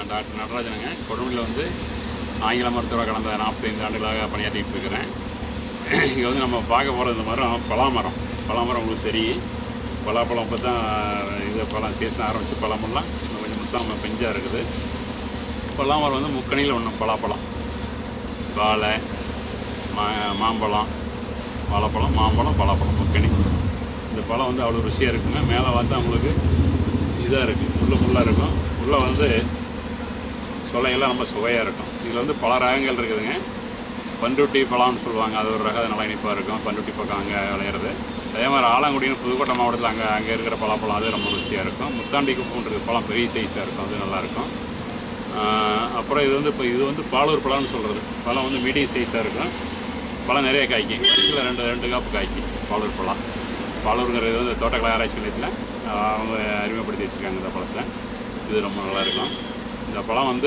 நான் டாக்டர் நடராஜனுங்க. கொடுமுடியில் வந்து ஆங்கில மருத்துவராக கடந்த 45 ஆண்டுகளாக பணியாற்றிட்டு இருக்கிறேன். இங்கே வந்து நம்ம பார்க்க போகிற இந்த மரம் பலாமரம். பலாமரம் உங்களுக்கு தெரியும். பலாப்பழம் இப்போ தான் இது பழம் சீசன் ஆரம்பித்து பழமெல்லாம் கொஞ்சம் முத்தாமல் பெஞ்சாக இருக்குது. பலாமரம் வந்து முக்கணியில் ஒன்று பலாப்பழம், வாழை, மாம்பழம், வாழைப்பழம், மாம்பழம், பலாப்பழம் முக்கணி. இந்த பழம் வந்து அவ்வளோ ருசியாக இருக்குங்க. மேலே பார்த்தா உங்களுக்கு இதாக இருக்குது, முள்ளாக இருக்கும். உள்ளே வந்து சொலையெல்லாம் ரொம்ப சுவையாக இருக்கும். இதில் வந்து பல ரகங்கள் இருக்குதுங்க. பண்ருட்டி பழம்னு சொல்லுவாங்க, அது ஒரு ரகம் நல்லா இனிப்பாக இருக்கும். பண்ருட்டி பக்கம் அங்கே விளையிறது. அதே மாதிரி ஆலங்குடின்னு புதுக்கோட்டை மாவட்டத்தில் அங்கே இருக்கிற பலாப்பழம் அது ரொம்ப ருசியாக இருக்கும். முத்தாண்டி குப்புன்றது பழம் பெரிய சைஸாக இருக்கும், அது நல்லாயிருக்கும். அப்புறம் இது வந்து பாலூர் பழம்னு சொல்கிறது. பழம் வந்து மீடியம் சைஸாக இருக்கும். பழம் நிறைய காய்க்கும். வருஷத்தில் ரெண்டு காப்பு காய்க்கும் பாலூர் பழம். பாலூருங்கிறது வந்து தோட்டக்கலை ஆராய்ச்சி நிலையத்தில் அவங்க அறிமுகப்படுத்தி வச்சுருக்காங்க இந்த பழத்தை. இது ரொம்ப நல்லாயிருக்கும். இந்த பழம் வந்து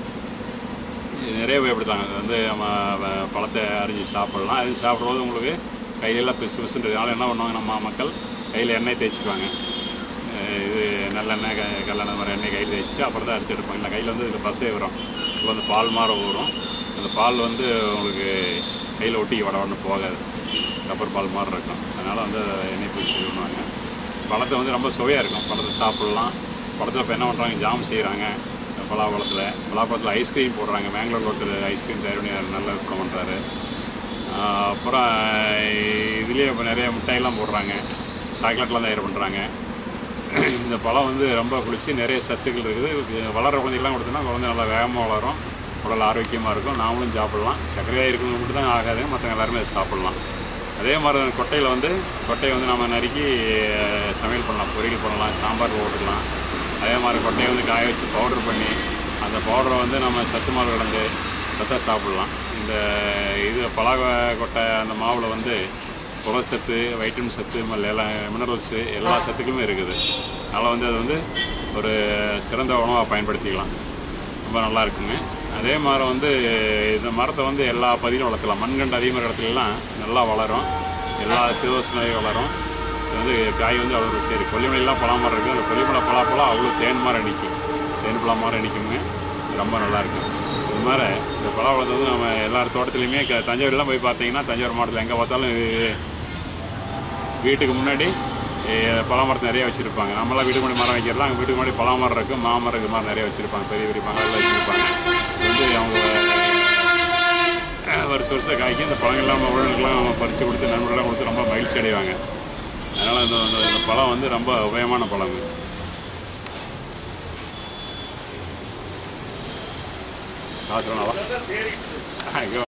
நிறைய பயப்படுத்தாங்க. அது வந்து நம்ம பழத்தை அரிஞ்சு சாப்பிட்லாம். அது சாப்பிட்றது உங்களுக்கு கையிலெல்லாம் பிசு பிசுன்றதுனால என்ன பண்ணுவாங்க, நம்ம மக்கள் கையில் எண்ணெய் தேய்ச்சிக்குவாங்க. இது நல்லெண்ணெய் கல்லெண்ணெய் மாதிரி எண்ணெய் கையில் தேய்ச்சிட்டு அப்புறம் தான் அரிச்சு எடுப்பாங்க. இல்லை கையில் வந்து இதில் பசை வரும். இப்போ வந்து பால் மாற வரும். அந்த பால் வந்து உங்களுக்கு கையில் ஒட்டி வடன்னு போகாது, ரப்பர் பால் மாதிரி இருக்கும். அதனால் வந்து எண்ணெய் பூச்சி பண்ணுவாங்க. பழத்தை வந்து ரொம்ப சுவையாக இருக்கும். பழத்தை சாப்பிட்லாம். பழத்தில் இப்போ என்ன பண்ணுறாங்க, ஜாம் செய்கிறாங்க. பலாப்பழத்தில் ஐஸ்கிரீம் போடுறாங்க. மேங்களூரில் ஒருத்தர் ஐஸ்கிரீம் தயார் பண்ணி நல்ல விற்பனை பண்ணுறாரு. அப்புறம் இதுலேயே இப்போ நிறைய மிட்டாயெல்லாம் போடுறாங்க, சாக்லேட்லாம் தயார் பண்ணுறாங்க. இந்த பழம் வந்து ரொம்ப குளிச்சு நிறைய சத்துக்கள் இருக்குது. வளர்கிற குழந்தைகள்லாம் கொடுத்தோன்னா குழந்தை நல்லா வேகமாக வளரும், உடல் ஆரோக்கியமாக இருக்கும். நாமளும் சாப்பிட்லாம். சர்க்கரையாக இருக்கிறவங்க மட்டும் தான் ஆகாதுங்க, மற்றவங்க எல்லாருமே அதை சாப்பிட்லாம். அதே மாதிரி கொட்டையை வந்து நம்ம நறுக்கி சமையல் பண்ணலாம், பொரியல் பண்ணலாம், சாம்பார் போட்டுக்கலாம். அதே மாதிரி கொட்டையை வந்து காய வச்சு பவுடர் பண்ணி அந்த பவுடரை வந்து நம்ம சத்து மாவு கலந்து சத்தாக சாப்பிட்லாம். இந்த பலா கொட்டை அந்த மாவில் வந்து புரசத்து, வைட்டமின் சத்து, மினரல்ஸு எல்லா சத்துக்களுமே இருக்குது. அதனால் வந்து அது வந்து ஒரு சிறந்த உணவாக பயன்படுத்திக்கலாம். ரொம்ப நல்லா இருக்குங்க. அதே மாதிரி வந்து இந்த மரத்தை வந்து எல்லா பகுதியிலும் வளர்க்கலாம். மண்கண்டு அதிகமாக இடத்துலலாம் நல்லா வளரும். எல்லா சீதோஷ்ண வளரும். இது வந்து காய் வந்து அவ்வளோ சரி. கொல்லிமலையெல்லாம் பலாமரம் இருக்குது. அந்த கொல்லிமலை பலாப்பழம் அவ்வளோ தேன் மாதிரி அடிக்கும். தேன் பழம் மாதிரி அடிக்குங்க. ரொம்ப நல்லாயிருக்கும். இது மாதிரி இந்த பலாப்பழத்தை வந்து நம்ம எல்லார் தோட்டத்துலையுமே தஞ்சாவூர்லாம் போய் பார்த்தீங்கன்னா, தஞ்சாவூர் மாவட்டத்தில் எங்கே பார்த்தாலும் வீட்டுக்கு முன்னாடி பலாமரத்தை நிறைய வச்சுருப்பாங்க. நம்மளாம் வீட்டுக்கு முன்னாடி மரம் வைக்கிறலாம், அங்கே வீட்டுக்கு முன்னாடி பலாமரம் இருக்குது, மாமரம் இது மாதிரி நிறைய வச்சுருப்பாங்க. பெரிய பெரிய பழங்கள்லாம் வச்சுருப்பாங்க. இது வந்து அவங்க வருஷம் காய்க்கும். இந்த பழங்கள்லாம் நம்ம உடனுக்குலாம் நம்ம பறித்து கொடுத்து நண்பர்கள்லாம் கொடுத்து ரொம்ப மகிழ்ச்சி அடைவாங்க. அதனால் இந்த பழம் வந்து ரொம்ப உபயமான பழம். காசுனாவா